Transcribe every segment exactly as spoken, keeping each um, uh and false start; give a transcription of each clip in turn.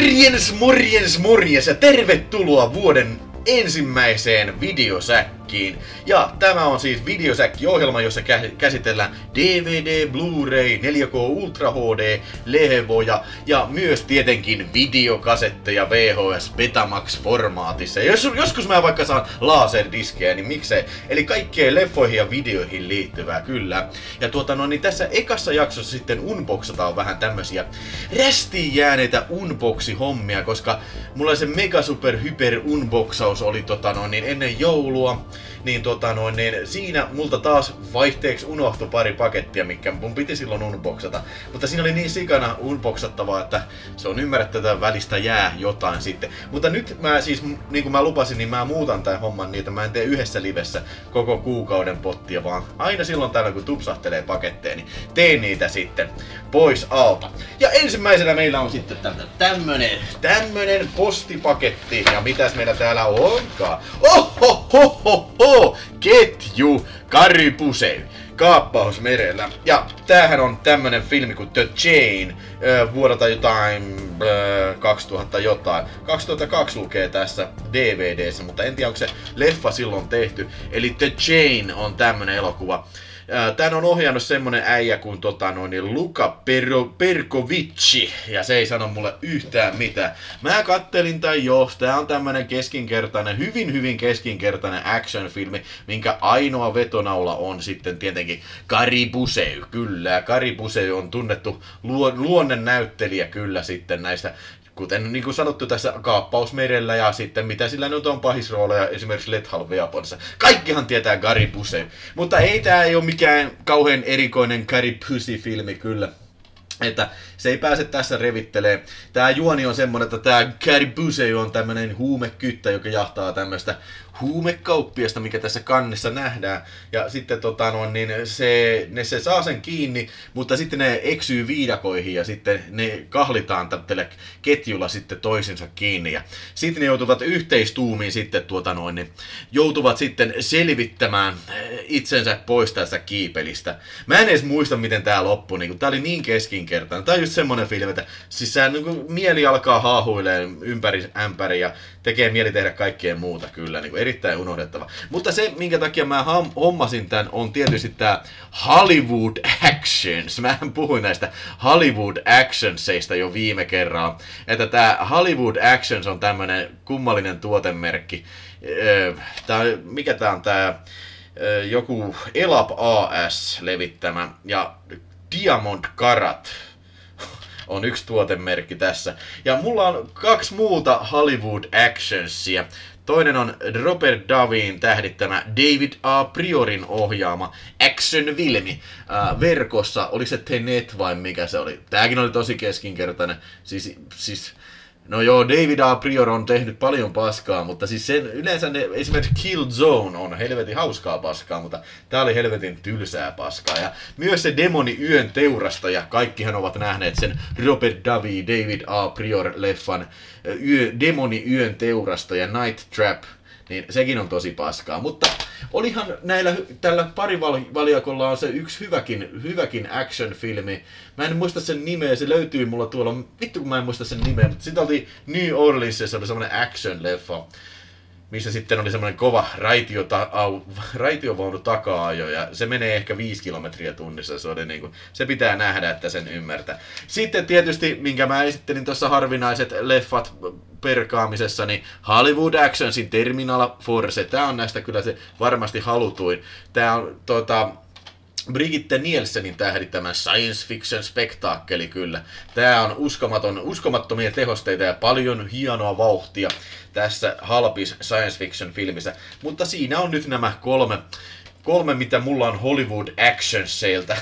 Morjens, morjens, morjens ja tervetuloa vuoden ensimmäiseen videosäkkiin. Ja tämä on siis videosäkki-ohjelma, jossa käsitellään D V D, Blu-ray, neljä K Ultra H D, lehevoja ja myös tietenkin videokasetteja V H S Betamax-formaatissa. Ja jos, joskus mä vaikka saan laserdiskejä, niin miksei? Eli kaikkeen leffoihin ja videoihin liittyvää, kyllä. Ja tuota no niin tässä ekassa jaksossa sitten unboxataan vähän tämmösiä rästiin jääneitä unboxi-hommia, koska mulla se mega super hyper unboxaus oli tota noin niin ennen joulua, niin tota noin niin siinä multa taas vaihteeksi unohtui pari pakettia, mikä mun piti silloin unboxata. Mutta siinä oli niin sikana unboxattavaa, että se on ymmärrettävää, välistä jää jotain sitten. Mutta nyt mä siis, niin kuin mä lupasin, niin mä muutan tän homman niitä. Mä en tee yhdessä livessä koko kuukauden pottia, vaan aina silloin tällöin kun tupsahtelee paketteja, niin teen niitä sitten pois alta. Ja ensimmäisenä meillä on sitten tämmönen, tämmönen postipaketti. Ja mitäs meillä täällä onkaan? Oho, ho, ho, ho. Ketju Kari Pusey kaappaus merellä. Ja tämähän on tämmönen filmi kuin The Chain äh, vuodelta jotain äh, kaksituhatta jotain. kaksituhattakaksi lukee tässä D V D:ssä, mutta en tiedä onko se leffa silloin tehty. Eli The Chain on tämmönen elokuva. Tän on ohjannut semmonen äijä kuin tota noin Luka Perkovici, ja se ei sano mulle yhtään mitään. Mä kattelin tän jo, tää on tämmönen keskinkertainen, hyvin hyvin keskinkertainen action-filmi, minkä ainoa vetonaula on sitten tietenkin Kari Pusey, kyllä. Kari Pusey on tunnettu luonnennäyttelijä kyllä sitten näistä. Kuten niin kuin sanottu tässä kaappausmerellä ja sitten mitä sillä nyt on pahisrooleja esimerkiksi Lethal Weaponissa. Kaikkihan tietää Kari Pusey. Mutta ei tää ei ole mikään kauhean erikoinen Kari Pusey-filmi kyllä. Että se ei pääse tässä revittelee. Tää juoni on semmonen, että tää Kari Pusey on tämmönen huumekyttä, joka jahtaa tämmöstä huumekauppiasta, mikä tässä kannessa nähdään. Ja sitten tota no, niin se, ne se saa sen kiinni, mutta sitten ne eksyy viidakoihin ja sitten ne kahlitaan tällä ketjulla sitten toisensa kiinni. Ja sitten ne joutuvat yhteistuumiin sitten tuota noin, ne joutuvat sitten selvittämään itsensä pois tästä kiipelistä. Mä en edes muista miten tää loppui, niin tää oli niin keskinkertainen. Tää on just semmonen film, että siis sä, niin mieli alkaa haahuilemaan ympäri ämpäri ja tekee mieli tehdä kaikkea muuta kyllä, niin erittäin unohdettava. Mutta se, minkä takia mä hommasin tän, on tietysti tää Hollywood Actions. Mä puhuin näistä Hollywood Actionsseista jo viime kerralla. Että tää Hollywood Actions on tämmönen kummallinen tuotemerkki. Tää, mikä tää on tää joku Elap A S levittämä ja Diamond Karat on yksi tuotemerkki tässä. Ja mulla on kaksi muuta Hollywood Actionsia. Toinen on Robert Davin tähdittämä David A. Priorin ohjaama action-filmi äh, verkossa. Oli se Tenet vai mikä se oli? Tääkin oli tosi keskinkertainen. Siis, siis, no joo, David A. Prior on tehnyt paljon paskaa, mutta siis sen, yleensä ne, esimerkiksi Kill Zone on helvetin hauskaa paskaa, mutta tää oli helvetin tylsää paskaa. Ja myös se Demoni Yön teurastaja, kaikkihan ovat nähneet sen Robert Davi, David A. Prior-leffan yö, Demoni Yön teurastaja, Night Trap, niin sekin on tosi paskaa. Mutta olihan näillä, tällä parivaljakolla on se yksi hyväkin, hyväkin action-filmi. Mä en muista sen nimeä, se löytyy mulla tuolla, vittu kun mä en muista sen nimeä, mutta sitten oltiin New Orleansissa, se oli semmonen action-leffa, missä sitten oli semmoinen kova raitiota, au, raitiovaunu taka-ajo, ja se menee ehkä viisi kilometriä tunnissa, se, oli niinku, se pitää nähdä, että sen ymmärtää. Sitten tietysti, minkä mä esittelin tuossa harvinaiset leffat perkaamisessa, niin Hollywood Actionsin Terminal Force, tää on näistä kyllä se varmasti halutuin. Tää on tota Brigitte Nielsenin tähdittämä science fiction spektaakkeli kyllä. Tää on uskomaton, uskomattomia tehosteita ja paljon hienoa vauhtia tässä halpis science fiction filmissä. Mutta siinä on nyt nämä kolme, kolme mitä mulla on Hollywood Actionseiltä.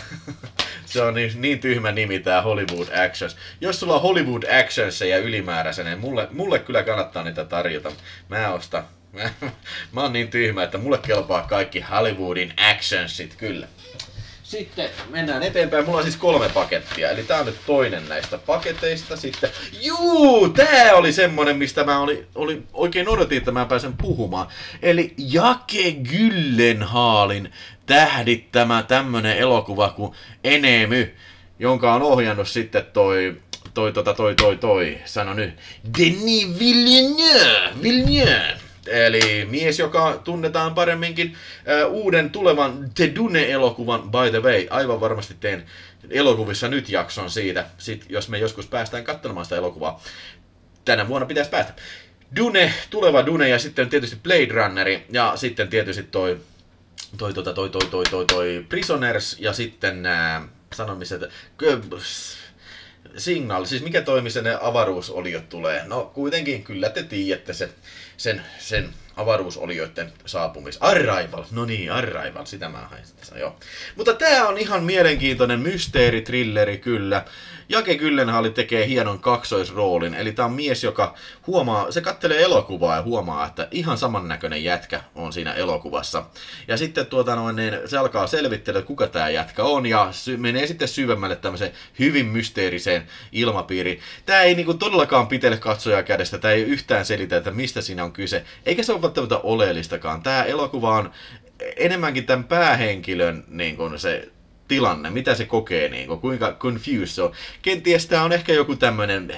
Se on niin, niin tyhmä nimi tää Hollywood Actions. Jos sulla on Hollywood Actionseja ylimääräisenä, niin mulle, mulle kyllä kannattaa niitä tarjota. Mä ostan. Mä, mä oon niin tyhmä, että mulle kelpaa kaikki Hollywoodin actionsit kyllä. Sitten mennään eteenpäin. Mulla on siis kolme pakettia. Eli tää on nyt toinen näistä paketeista. Sitten, juu, tää oli semmonen, mistä mä oli, oli oikein odotin, että mä pääsen puhumaan. Eli Jake Gyllenhaalin tähdittämä tämmönen elokuva kuin Enemy, jonka on ohjannut sitten toi toi, tota, toi, toi, toi, sano nyt, Denis Villeneuve, Villeneuve. Eli mies, joka tunnetaan paremminkin äh, uuden tulevan The Dune-elokuvan, by the way. Aivan varmasti teen elokuvissa nyt jakson siitä, sit, jos me joskus päästään katsomaan sitä elokuvaa. Tänä vuonna pitäisi päästä. Dune, tuleva Dune ja sitten tietysti Blade Runneri ja sitten tietysti toi, toi, toi, toi, toi, toi, toi, toi Prisoners ja sitten äh, sanomiset... Signal, siis mikä toimi missä ne avaruusoliot tulee? No kuitenkin, kyllä te tiedätte sen, sen, sen avaruusolioiden saapumis. Arrival, no niin, Arrival, sitä mä hain sitten, joo. Mutta tää on ihan mielenkiintoinen mysteeritrilleri kyllä. Jake Gyllenhaal tekee hienon kaksoisroolin, eli tää on mies, joka huomaa, se kattelee elokuvaa ja huomaa, että ihan samannäköinen jätkä on siinä elokuvassa. Ja sitten tuota noin, niin se alkaa selvittelemään, kuka tää jätkä on, ja sy- menee sitten syvemmälle tämmöiseen hyvin mysteeriseen ilmapiiriin. Tää ei niinku todellakaan pitele katsojaa kädestä, tää ei yhtään selitä, että mistä siinä on kyse. Eikä se ole välttämättä oleellistakaan. Tää elokuva on enemmänkin tämän päähenkilön niin kuin se tilanne, mitä se kokee, niin kuin, kuinka confused se on. Kenties tää on ehkä joku tämmönen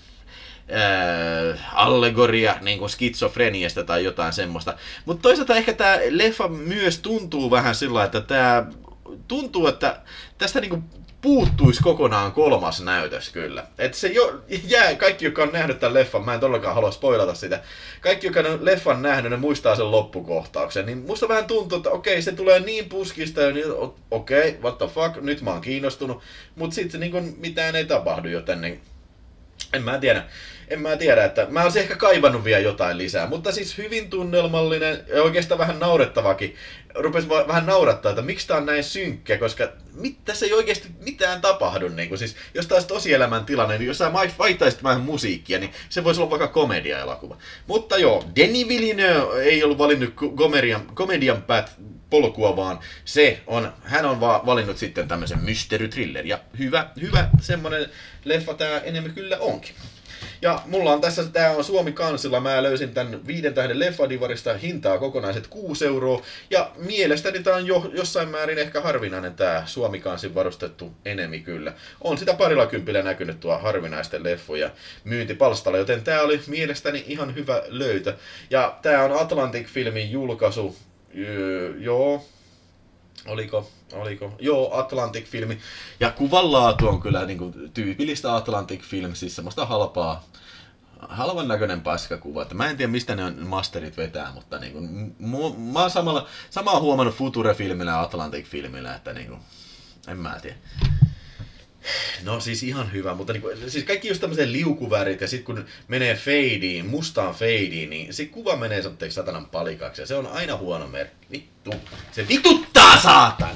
Äh, allegoria niin kuin skitsofreniasta tai jotain semmoista. Mutta toisaalta ehkä tää leffa myös tuntuu vähän sillä, että tää tuntuu, että tästä niinku puuttuisi kokonaan kolmas näytös kyllä. Että se jo jää, kaikki jotka on nähnyt tämän leffan, mä en todellakaan halua spoilata sitä, kaikki jotka on leffan nähnyt, ne muistaa sen loppukohtauksen, niin musta vähän tuntuu, että okei, se tulee niin puskista, ja niin, okei, what the fuck, nyt mä oon kiinnostunut, mutta sitten niin mitään ei tapahdu, joten niin, en mä tiedä. En mä tiedä, että mä olisin ehkä kaivannut vielä jotain lisää, mutta siis hyvin tunnelmallinen ja oikeastaan vähän naurettavakin. Rupesi vähän naurattaa, että miksi tää on näin synkkä, koska mit, tässä ei oikeasti mitään tapahdu. Niin kun, siis, jos taas tosielämän tilanne, niin jos sä vaihtaisit vähän musiikkia, niin se voisi olla vaikka komedia-elokuva. Mutta joo, Denis Villeneuve ei ollut valinnut komedian, komedian päät polkua, vaan se on, hän on vaan valinnut sitten tämmöisen mystery-thriller. Ja hyvä, hyvä semmonen leffa tää enemmän kyllä onkin. Ja mulla on tässä, tää on Suomi Kansilla, mä löysin tän viiden tähden leffadivarista, hintaa kokonaiset kuusi euroa. Ja mielestäni tää on jo, jossain määrin ehkä harvinainen tää Suomi Kansin varustettu enemi kyllä. On sitä parilla kympillä näkynyt tuo harvinaisten leffoja myyntipalstalla, joten tää oli mielestäni ihan hyvä löytö. Ja tää on Atlantic-filmin julkaisu, öö, joo. Oliko, oliko? Joo, Atlantic-filmi. Ja kuvanlaatu on kyllä niin kuin, tyypillistä Atlantic-film, siis semmoista halpaa, halvan näköinen paskakuva. Että mä en tiedä, mistä ne on masterit vetää, mutta niin kuin, mu, mä oon samalla, samaa huomannut Future-filmillä ja Atlantic-filmillä, että niin kuin, en mä tiedä. No siis ihan hyvä, mutta niinku, siis kaikki just tämmöiset liukuvärit ja sit kun menee fadeen, mustaan fadeen, niin se kuva menee semmoiseksi satanan palikaksi ja se on aina huono merkki. Vittu, se vituttaa saatan!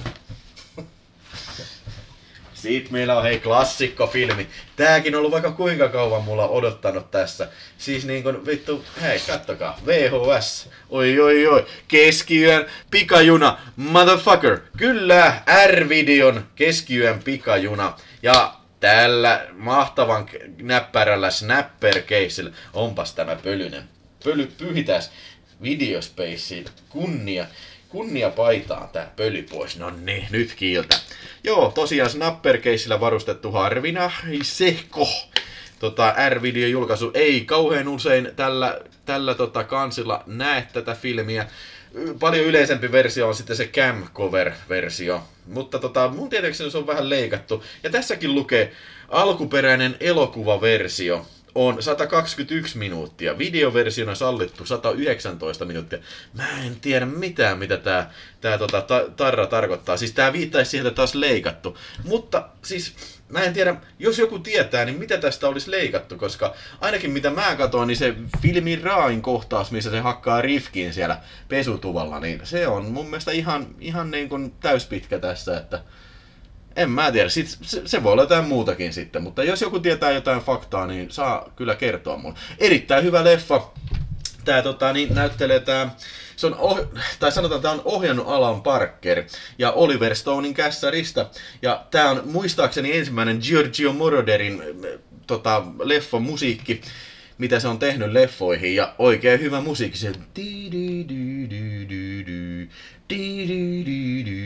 Sitten meillä on hei klassikkofilmi. Tääkin on ollut vaikka kuinka kauan mulla odottanut tässä. Siis niin kun vittu, hei kattokaa, V H S. Oi oi oi, keskiyön pikajuna, motherfucker. Kyllä, R-videon keskiyön pikajuna. Ja tällä mahtavan näppärällä snapper-keissillä, onpas tämä pölynen. Pöly pyhitäs videospaceen, kunnia. Kunnia paitaan tää pöly pois. No niin, nyt kiiltä. Joo, tosiaan snapper-keissillä varustettu harvinaisehko. Tota, R-videon julkaisu ei kauhean usein tällä, tällä tota, kansilla näe tätä filmiä. Paljon yleisempi versio on sitten se camcover-versio. Mutta tota, mun tietääkseni se on vähän leikattu. Ja tässäkin lukee alkuperäinen elokuvaversio. On sata kaksikymmentäyksi minuuttia. Videoversiona sallittu sata yhdeksäntoista minuuttia. Mä en tiedä mitään, mitä tää, tää tota, ta, tarra tarkoittaa. Siis tää viittaisi siihen, että taas leikattu. Mutta siis mä en tiedä, jos joku tietää, niin mitä tästä olisi leikattu, koska ainakin mitä mä katsoin, niin se filmin raain kohtaus, missä se hakkaa rifkin siellä pesutuvalla, niin se on mun mielestä ihan, ihan niin kuin täyspitkä tässä, että en mä tiedä, Sit, se, se voi olla jotain muutakin sitten, mutta jos joku tietää jotain faktaa, niin saa kyllä kertoa mulle. Erittäin hyvä leffa. Tää tota, niin, näyttelee tää, se on oh, tai sanotaan, tää on ohjannut Alan Parker ja Oliver Stonein kässäristä. Ja tää on muistaakseni ensimmäinen Giorgio Moroderin tota, leffon musiikki, mitä se on tehnyt leffoihin, ja oikein hyvä musiikki, se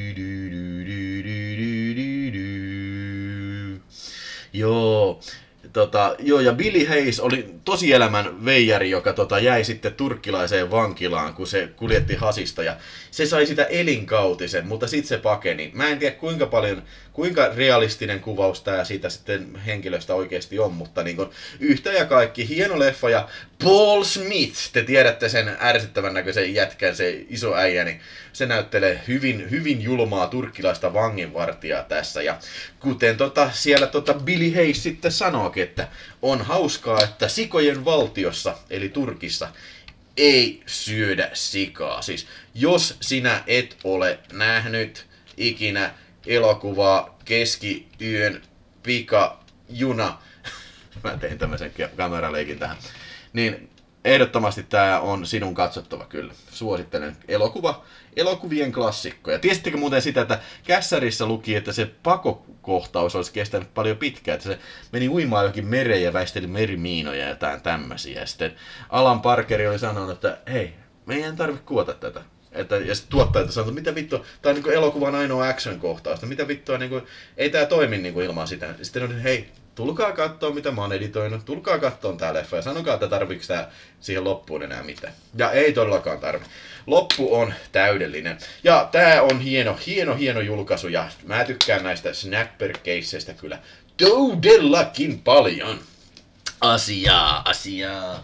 joo, tota, joo, ja Billy Hayes oli tosielämän veijari, joka tota, jäi sitten turkkilaiseen vankilaan, kun se kuljetti hasista, ja se sai sitä elinkautisen, mutta sitten se pakeni. Mä en tiedä kuinka paljon, kuinka realistinen kuvaus tää siitä sitten henkilöstä oikeasti on, mutta niin kun, yhtä ja kaikki, hieno leffa, ja Paul Smith, te tiedätte sen ärsyttävän näköisen jätkän, se iso äijä, niin se näyttelee hyvin, hyvin julmaa turkkilaista vanginvartijaa tässä, ja kuten tota, siellä tota Billy Hayes sitten sanookin, että on hauskaa, että sikojen valtiossa, eli Turkissa, ei syödä sikaa. Siis jos sinä et ole nähnyt ikinä elokuvaa Keskiyön pikajuna, mä tein tämmöisen kameraleikin tähän, niin ehdottomasti tää on sinun katsottava kyllä. Suosittelen elokuva, elokuvien klassikkoja. Tiesittekö muuten sitä, että kässärissä luki, että se pakokohtaus olisi kestänyt paljon pitkään, että se meni uimaan johonkin mereen ja väisteli merimiinoja ja jotain tämmöisiä. Ja sitten Alan Parkeri oli sanonut, että hei, me ei tarvitse kuvata tätä. Että, ja sitten tuottajat sanoo, että mitä vittua, tää on niin elokuvan ainoa action-kohtaus, mitä vittua, niin kuin, ei tää toimi niin kuin ilman sitä. Sitten on, hei, tulkaa katsoa mitä mä oon editoinut, tulkaa katsoa tää leffa ja sanokaa, että tarviiko tää siihen loppuun enää mitään. Ja ei todellakaan tarvi. Loppu on täydellinen. Ja tää on hieno, hieno, hieno julkaisu ja mä tykkään näistä snapper-keisseistä kyllä todellakin paljon. Asiaa, asiaa.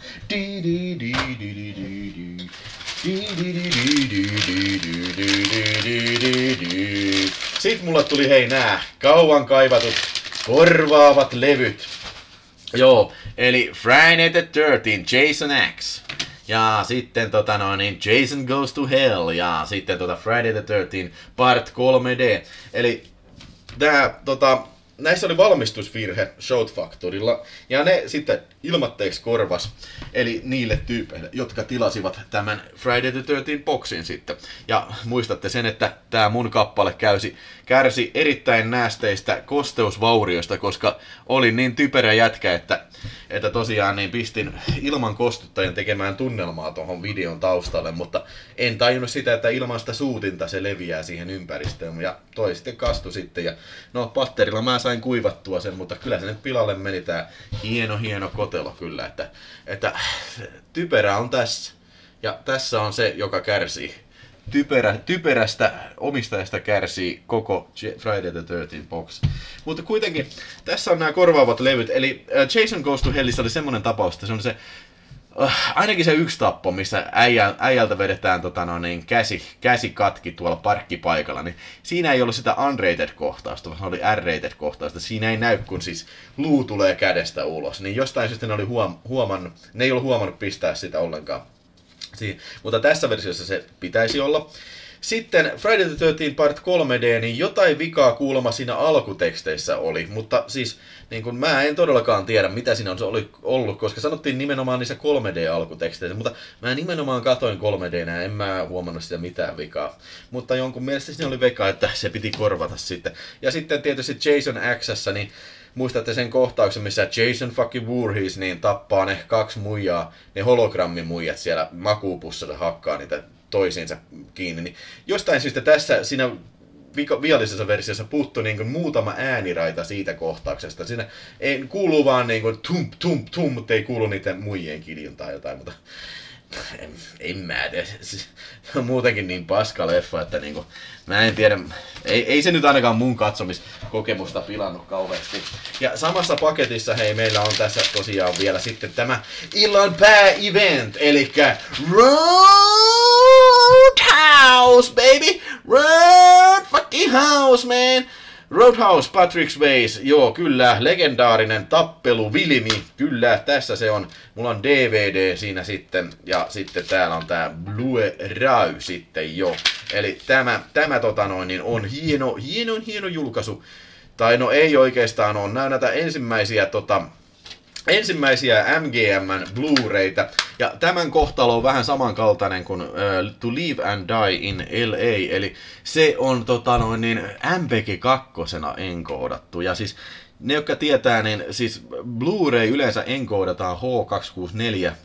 Sitten mulle tuli hei nää kauan kaivatut korvaavat levyt. Joo, eli Friday the thirteenth, Jason X. Ja sitten tota noin, niin Jason Goes to Hell. Ja sitten tota Friday the thirteenth Part kolme D. Eli tää tota... Näissä oli valmistusvirhe Shout Factorylla, ja ne sitten ilmatteeksi korvas, eli niille tyypeille, jotka tilasivat tämän Friday the thirteenth boxin sitten. Ja muistatte sen, että tämä mun kappale käysi, kärsi erittäin näästeistä kosteusvaurioista, koska olin niin typerä jätkä, että, että tosiaan niin pistin ilman kostuttajan tekemään tunnelmaa tuohon videon taustalle, mutta en tajunnut sitä, että ilman sitä suutinta se leviää siihen ympäristöön, ja toi sitten kastui sitten, ja no patterilla mä sain kuivattua sen, mutta kyllä se nyt pilalle meni tää hieno hieno kotelo kyllä, että, että typerä on tässä, ja tässä on se, joka kärsii. Typerä, typerästä omistajasta kärsii koko Friday the thirteenth box. Mutta kuitenkin, tässä on nämä korvaavat levyt, eli Jason Goes to Hellissa oli semmonen tapaus, että se on se Uh, ainakin se yksi tappo, missä äijä, äijältä vedetään tota, no niin, käsi, käsi katki tuolla parkkipaikalla, niin siinä ei ollut sitä unrated-kohtausta, vaan oli R-rated-kohtausta. Siinä ei näy, kun siis luu tulee kädestä ulos. Niin jostain syystä ne, oli huom- huomannut, ne ei ollut huomannut pistää sitä ollenkaan. Si- mutta tässä versiossa se pitäisi olla. Sitten Friday the thirteenth Part kolme D, niin jotain vikaa kuulemma siinä alkuteksteissä oli, mutta siis niin kun mä en todellakaan tiedä, mitä siinä on se oli ollut, koska sanottiin nimenomaan niissä kolme D-alkuteksteissä, mutta mä nimenomaan katoin kolme D:nä ja en mä huomannut sitä mitään vikaa. Mutta jonkun mielestä siinä oli vika, että se piti korvata sitten. Ja sitten tietysti Jason X:ssä, niin muistatte sen kohtauksen, missä Jason fucking Voorhees niin tappaa ne kaksi muijaa, ne hologrammimuijat siellä makuupussilla hakkaa niitä toisiinsa kiinni, niin jostain syystä tässä siinä viallisessa versiossa puuttui niin kuin muutama ääniraita siitä kohtauksesta. Siinä ei, kuuluu vaan niin kuin tum tum tum, mutta ei kuulu niiden muijien kiljun tai jotain, mutta en, en mä tiedä. Se on muutenkin niin paska leffa, että niin kuin, mä en tiedä, ei, ei se nyt ainakaan mun katsomiskokemusta pilannut kauheasti. Ja samassa paketissa hei, meillä on tässä tosiaan vielä sitten tämä illan pää-event, eli Roadhouse, baby! Road fucking house, man! Roadhouse, Patrick Swayze, joo kyllä, legendaarinen tappelufilmi, kyllä, tässä se on. Mulla on D V D siinä sitten, ja sitten täällä on tää Blu-ray sitten jo. Eli tämä, tämä tota noin, niin on hieno, hieno, hieno julkaisu. Tai no ei oikeastaan ole, nää näitä ensimmäisiä tota... Ensimmäisiä M G M:n Blu-rayta, ja tämän kohtalo on vähän samankaltainen kuin uh, To Live and Die in L A, eli se on tota noin niin M P G kaksi enkoodattu, ja siis ne, jotka tietää, niin siis Blu-ray yleensä enkoodataan H kaksisataakuusikymmentäneljä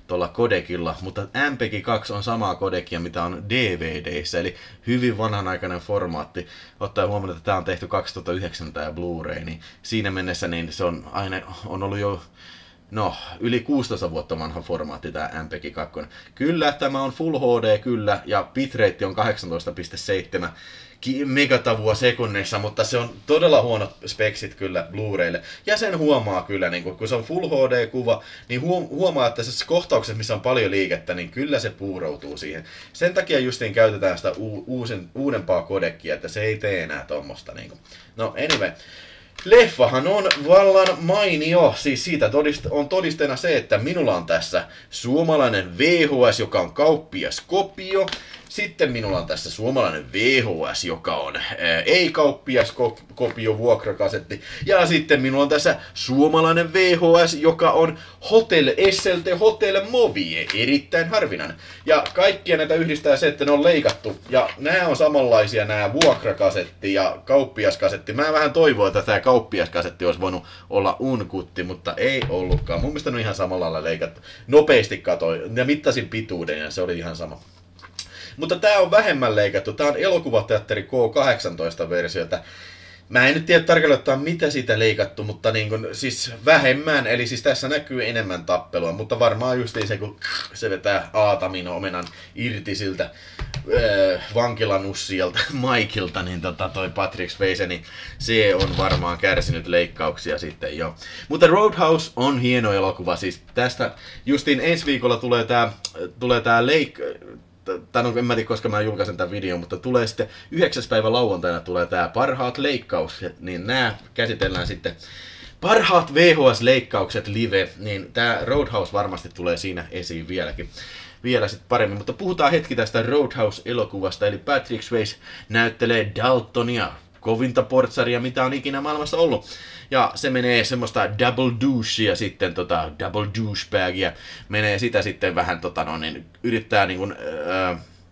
tuolla kodekilla, mutta M P G kaksi on samaa kodekia, mitä on D V D:issä, eli hyvin vanhanaikainen formaatti. Ottaen huomioon, että tämä on tehty kaksituhattayhdeksän tämä Blu-ray, niin siinä mennessä niin se on aina on ollut jo no, yli kuusitoista vuotta vanha formaatti tämä M P G kaksi. Kyllä, tämä on Full H D kyllä, ja bitrate on kahdeksantoista pilkku seitsemän megatavua sekunnissa, mutta se on todella huonot speksit kyllä Blu-raylle. Ja sen huomaa kyllä, niin kun se on Full H D-kuva, niin huomaa, että se kohtaukset, missä on paljon liikettä, niin kyllä se puuroutuu siihen. Sen takia justiin käytetään sitä uusin, uudempaa kodekkia, että se ei tee enää tommosta. Niin kun. No anyway. Leffahan on vallan mainio, siis siitä todist- on todisteena se, että minulla on tässä suomalainen V H S, joka on kauppias kopio. Sitten minulla on tässä suomalainen V H S, joka on ää, ei-kauppias kopio vuokrakasetti. Ja sitten minulla on tässä suomalainen V H S, joka on Hotel S L T Hotel Movie, erittäin harvinainen. Ja kaikkia näitä yhdistää se, että ne on leikattu. Ja nämä on samanlaisia, nämä vuokrakasetti ja kauppiaskasetti. Mä vähän toivoin, että tämä kauppiaskasetti olisi voinut olla unkutti, mutta ei ollutkaan. Mun mielestä ne on ihan samalla lailla leikattu. Nopeasti katsoin ja mittasin pituuden ja se oli ihan sama. Mutta tää on vähemmän leikattu. Tää on elokuvateatteri K kahdeksantoista-versio. Mä en nyt tiedä tarkalleen, mitä siitä leikattu, mutta niin kun, siis vähemmän. Eli siis tässä näkyy enemmän tappelua, mutta varmaan justiin se, kun se vetää Aatamin-omenan irti siltä äh, vankilanussijalta Mikeilta, niin tota, toi Patrick Swayze, niin se on varmaan kärsinyt leikkauksia sitten jo. Mutta Roadhouse on hieno elokuva. Siis tästä justiin ensi viikolla tulee tää, tulee tää leik... Tai no, en mä tiedä, koska mä julkaisen tämän videon, mutta tulee sitten yhdeksäs päivä lauantaina tulee tää parhaat leikkaukset, niin nämä käsitellään sitten parhaat V H S-leikkaukset live, niin tää Roadhouse varmasti tulee siinä esiin vieläkin. Vielä sitten paremmin, mutta puhutaan hetki tästä Roadhouse-elokuvasta, eli Patrick Swayze näyttelee Daltonia, kovinta portsaria, mitä on ikinä maailmassa ollut. Ja se menee semmoista double douchea sitten, tota, double douchebagia, menee sitä sitten vähän, tota, no, niin, yrittää, niin kuin, öö,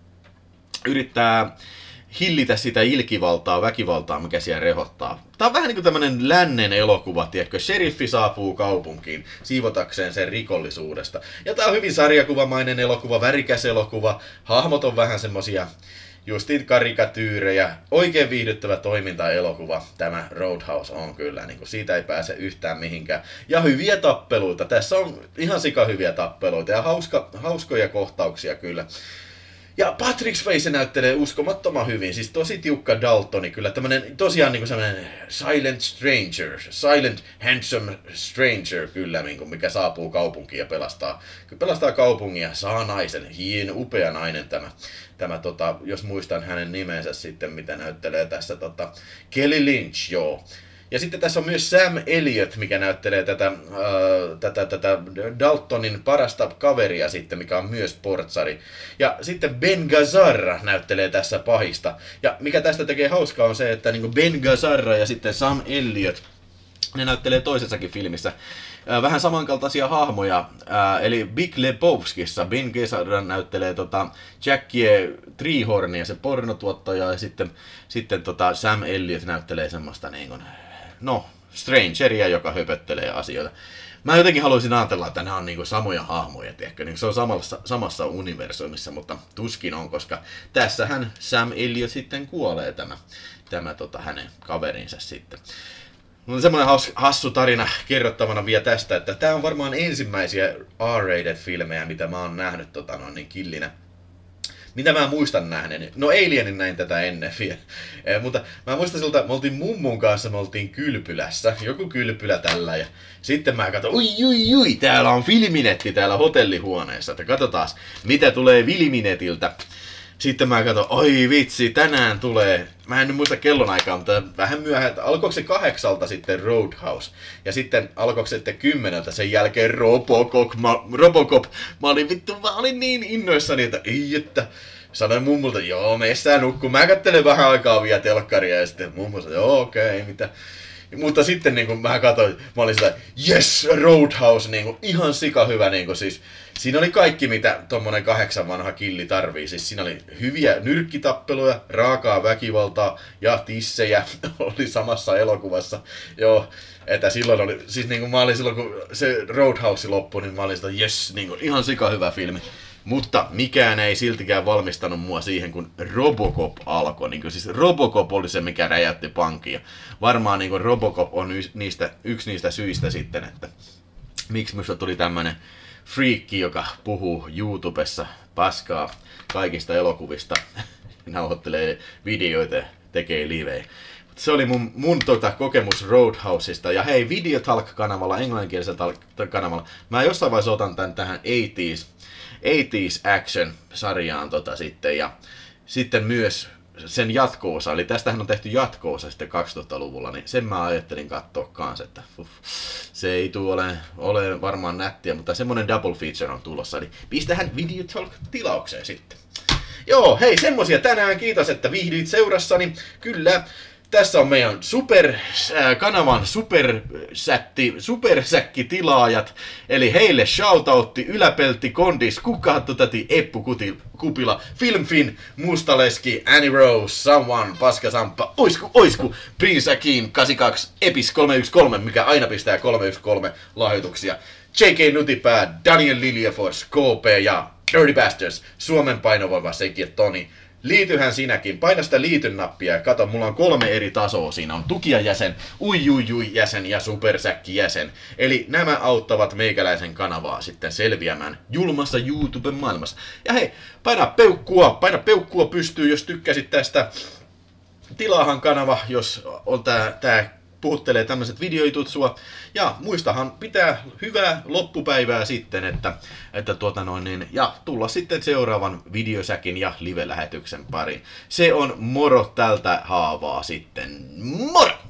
yrittää hillitä sitä ilkivaltaa, väkivaltaa, mikä siellä rehottaa. Tää on vähän niin kuin tämmönen lännen elokuva, tiedätkö? Sheriffi saapuu kaupunkiin siivotakseen sen rikollisuudesta. Ja tää on hyvin sarjakuvamainen elokuva, värikäs elokuva, hahmot on vähän semmosia justiin karikatyyrejä, oikein viihdyttävä toiminta-elokuva tämä Roadhouse on kyllä, niin kuin siitä ei pääse yhtään mihinkään. Ja hyviä tappeluita, tässä on ihan sika hyviä tappeluita ja hauska, hauskoja kohtauksia kyllä. Ja Patrick Swayze näyttelee uskomattoman hyvin, siis tosi tiukka Daltoni, kyllä tämmönen tosiaan niinku semmonen silent stranger, silent handsome stranger kyllä, niinku, mikä saapuu kaupunkiin ja pelastaa, pelastaa kaupungia, saa naisen, hieno upea nainen tämä, tämä tota, jos muistan hänen nimensä sitten, mitä näyttelee tässä, tota, Kelly Lynch, joo. Ja sitten tässä on myös Sam Elliott, mikä näyttelee tätä, äh, tätä, tätä Daltonin parasta kaveria sitten, mikä on myös portsari. Ja sitten Ben Gazzara näyttelee tässä pahista. Ja mikä tästä tekee hauskaa on se, että niin Ben Gazzara ja sitten Sam Elliott, ne näyttelee toisessakin filmissä äh, vähän samankaltaisia hahmoja. Äh, eli Big Lebowskissa Ben Gazzara näyttelee tota Jackie Treehornia, se pornotuottaja, ja sitten, sitten tota Sam Elliott näyttelee semmoista niin kuin, no, strangeria, joka höpöttelee asioita. Mä jotenkin haluaisin ajatella, että nämä on niinku samoja hahmoja, tiedätkö? Niin se on samassa, samassa universumissa, mutta tuskin on, koska tässähän Sam Elliott sitten kuolee tämä, tämä tota, hänen kaverinsa sitten. No, semmoinen hassu tarina kerrottavana vielä tästä, että tämä on varmaan ensimmäisiä R-rated-filmejä, mitä mä oon nähnyt tota, no, niin killinä. Mitä mä muistan nähneeni? No Alienin näin tätä ennen vielä. Eh, mutta mä muistan siltä, me oltiin mummun kanssa, me oltiin kylpylässä. Joku kylpylä tällä ja sitten mä katson, ui ui ui, täällä on filminetti täällä hotellihuoneessa. Että katsotaan, mitä tulee filminetiltä. Sitten mä katson, oi vitsi, tänään tulee, mä en nyt muista kellonaikaa, mutta vähän myöhään, että alkoiko se kahdeksalta sitten Roadhouse. Ja sitten alkoiko se sitten kymmeneltä, sen jälkeen Robocop. Mä, Robocop. Mä olin vittu, mä olin niin innoissani, että ei, että sanoin mummulta, joo, messään nukkuu. Mä katselen vähän aikaa vielä telkkaria ja sitten mummu sanoi, joo, okei, okay, mitä. Mutta sitten niin kuin mä katsoin, mä olin sillä, yes, Roadhouse, niin kuin, ihan sika hyvä. Niin kuin, siis, siinä oli kaikki, mitä tommonen kahdeksan vanha killi tarvii. Siis siinä oli hyviä nyrkkitappeluja, raakaa väkivaltaa ja tissejä oli samassa elokuvassa. Joo, että silloin oli, siis niin kuin mä olin silloin, kun se Roadhouse loppui, niin mä olin sitä, yes, niin kuin, ihan sika hyvä filmi. Mutta mikään ei siltikään valmistanut mua siihen, kun Robocop alkoi. Niin siis Robocop oli se, mikä räjäytti pankkia. Varmaan niin Robocop on niistä, yksi niistä syistä sitten, että miksi minusta tuli tämmönen friikki, joka puhuu YouTubessa paskaa kaikista elokuvista, nauhoittelee videoita ja tekee livejä. Se oli mun, mun tota, kokemus Roadhouseista. Ja hei, Videotalk-kanavalla, englanninkielisellä kanavalla, mä jossain vaiheessa otan tän tähän eighties Action-sarjaan tota sitten, ja sitten myös sen jatko-osa, eli tästähän on tehty jatko-osa sitten kaksituhattaluvulla, niin sen mä ajattelin katsoa kans, että uff, se ei tule ole, ole varmaan nättiä, mutta semmonen double feature on tulossa, eli pistähän Videotalk-tilaukseen sitten. Joo, hei, semmosia tänään, kiitos, että viihdyit seurassani, kyllä. Tässä on meidän super, äh, kanavan supersätti, supersäkkitilaajat, eli heille shoutoutti, Yläpeltti, Kondis, Kukkahattu täti, Eppu Kuti, Kupila, Filmfin, Mustaleski, Annie Rose, Someone, Paskasamppa, Oisku, Oisku, Prince Akin, kahdeksankymmentäkaksi, Epis kolme yksi kolme, mikä aina pistää kolme yksi kolme lahjoituksia, J K Nutipää, Daniel Liljefors, K P ja Dirty Bastards, Suomen painovoima sekin Toni. Liityhän sinäkin, paina sitä liityn nappia ja kato, mulla on kolme eri tasoa siinä. On tukijajäsen, uijujui jäsen ja supersäkki jäsen. Eli nämä auttavat meikäläisen kanavaa sitten selviämään julmassa YouTuben maailmassa. Ja hei, paina peukkua, paina peukkua pystyy, jos tykkäsit tästä. Tilaahan kanava, jos on tää, tää puhuttelee tämmöiset videoitut sua. Ja muistahan pitää hyvää loppupäivää sitten, että, että tuota noin, niin, ja tulla sitten seuraavan videosäkin ja live-lähetyksen pariin. Se on moro tältä haavaa sitten. Moro!